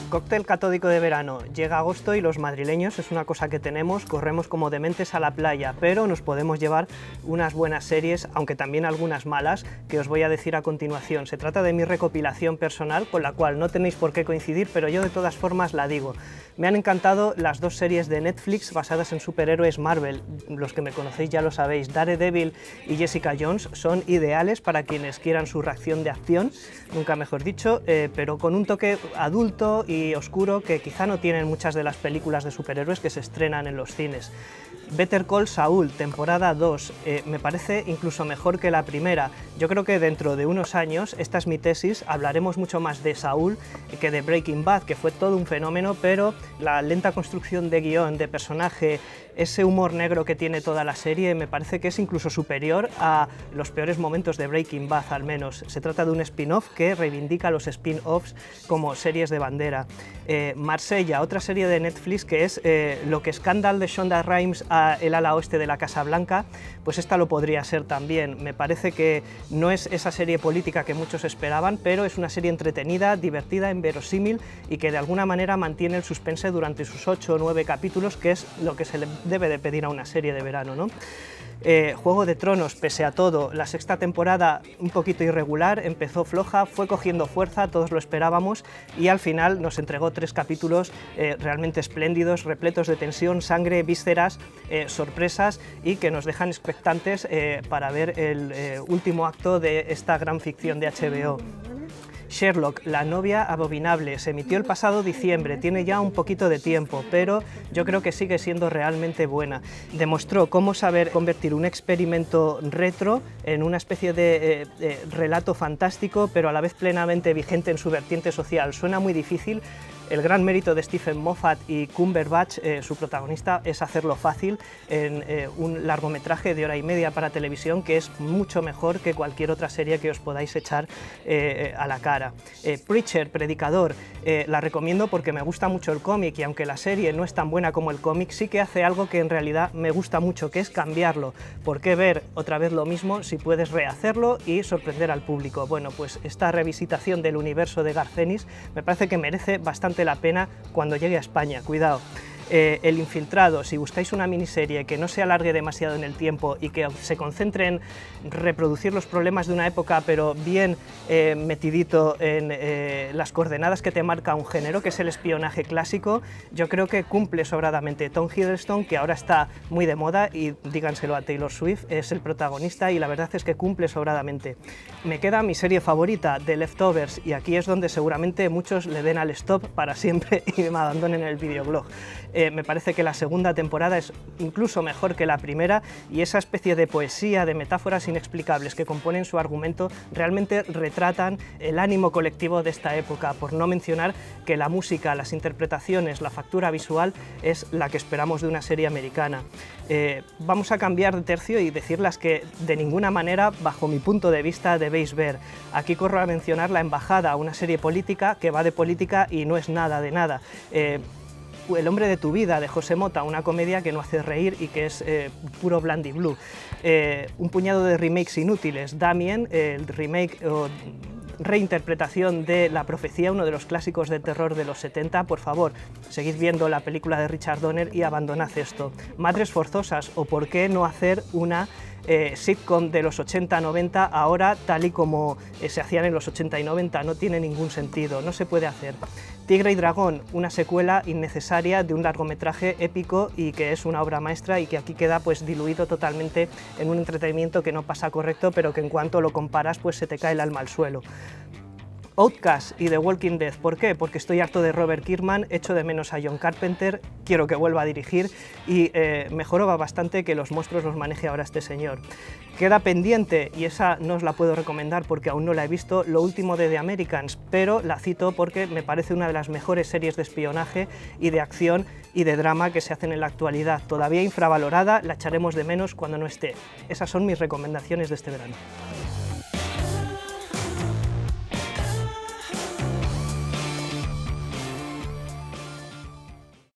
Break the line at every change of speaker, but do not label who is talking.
Cóctel catódico de verano. Llega agosto y los madrileños es una cosa que tenemos, corremos como dementes a la playa, pero nos podemos llevar unas buenas series, aunque también algunas malas, que os voy a decir a continuación. Se trata de mi recopilación personal, con la cual no tenéis por qué coincidir, pero yo de todas formas la digo. Me han encantado las dos series de Netflix basadas en superhéroes Marvel. Los que me conocéis ya lo sabéis, Daredevil y Jessica Jones son ideales para quienes quieran su reacción de acción, nunca mejor dicho, pero con un toque adulto y oscuro que quizá no tienen muchas de las películas de superhéroes que se estrenan en los cines. Better Call Saul, temporada 2, me parece incluso mejor que la primera. Yo creo que dentro de unos años, esta es mi tesis, hablaremos mucho más de Saul que de Breaking Bad, que fue todo un fenómeno, pero la lenta construcción de guión, de personaje, ese humor negro que tiene toda la serie, me parece que es incluso superior a los peores momentos de Breaking Bad, al menos. Se trata de un spin-off que reivindica los spin-offs como series de bandera. Marsella, otra serie de Netflix que es lo que Scandal de Shonda Rhimes a el ala oeste de la Casa Blanca, pues esta lo podría ser también. Me parece que no es esa serie política que muchos esperaban, pero es una serie entretenida, divertida, inverosímil y que de alguna manera mantiene el suspense durante sus 8 o 9 capítulos, que es lo que se le debe de pedir a una serie de verano, ¿no? Juego de Tronos, pese a todo, la sexta temporada un poquito irregular, empezó floja, fue cogiendo fuerza, todos lo esperábamos y al final nos entregó 3 capítulos realmente espléndidos, repletos de tensión, sangre, vísceras, sorpresas y que nos dejan expectantes para ver el último acto de esta gran ficción de HBO. Sherlock, la novia abominable, se emitió el pasado diciembre, tiene ya un poquito de tiempo, pero yo creo que sigue siendo realmente buena. Demostró cómo saber convertir un experimento retro en una especie de relato fantástico, pero a la vez plenamente vigente en su vertiente social. Suena muy difícil. El gran mérito de Stephen Moffat y Cumberbatch, su protagonista, es hacerlo fácil en un largometraje de 1 hora y media para televisión que es mucho mejor que cualquier otra serie que os podáis echar a la cara. Preacher, Predicador, la recomiendo porque me gusta mucho el cómic y aunque la serie no es tan buena como el cómic, sí que hace algo que en realidad me gusta mucho, que es cambiarlo. ¿Por qué ver otra vez lo mismo si puedes rehacerlo y sorprender al público? Bueno, pues esta revisitación del universo de Garth Ennis me parece que merece bastante la pena cuando llegue a España, cuidado. El Infiltrado, si buscáis una miniserie que no se alargue demasiado en el tiempo y que se concentre en reproducir los problemas de una época, pero bien metidito en las coordenadas que te marca un género, que es el espionaje clásico, yo creo que cumple sobradamente. Tom Hiddleston, que ahora está muy de moda, y díganselo a Taylor Swift, es el protagonista y la verdad es que cumple sobradamente. Me queda mi serie favorita, The Leftovers, y aquí es donde seguramente muchos le den al stop para siempre y me abandonen el videoblog. Me parece que la segunda temporada es incluso mejor que la primera y esa especie de poesía, de metáforas inexplicables que componen su argumento realmente retratan el ánimo colectivo de esta época, por no mencionar que la música, las interpretaciones, la factura visual es la que esperamos de una serie americana. Vamos a cambiar de tercio y decirles que de ninguna manera, bajo mi punto de vista, debéis ver. Aquí corro a mencionar La Embajada, una serie política que va de política y no es nada de nada. El hombre de tu vida, de José Mota, una comedia que no hace reír y que es puro Blandy Blue. Un puñado de remakes inútiles. Damien, el remake o reinterpretación de La Profecía, uno de los clásicos de terror de los 70, por favor, seguid viendo la película de Richard Donner y abandonad esto. Madres forzosas, o por qué no hacer una sitcom de los 80-90 ahora tal y como se hacían en los 80 y 90, no tiene ningún sentido, no se puede hacer. Tigre y Dragón, una secuela innecesaria de un largometraje épico y que es una obra maestra y que aquí queda pues diluido totalmente en un entretenimiento que no pasa correcto, pero que en cuanto lo comparas pues se te cae el alma al suelo. Outcast y The Walking Dead, ¿por qué? Porque estoy harto de Robert Kirkman, echo de menos a John Carpenter, quiero que vuelva a dirigir y mejoró bastante que los monstruos los maneje ahora este señor. Queda pendiente, y esa no os la puedo recomendar porque aún no la he visto, lo último de The Americans, pero la cito porque me parece una de las mejores series de espionaje y de acción y de drama que se hacen en la actualidad. Todavía infravalorada, la echaremos de menos cuando no esté. Esas son mis recomendaciones de este verano.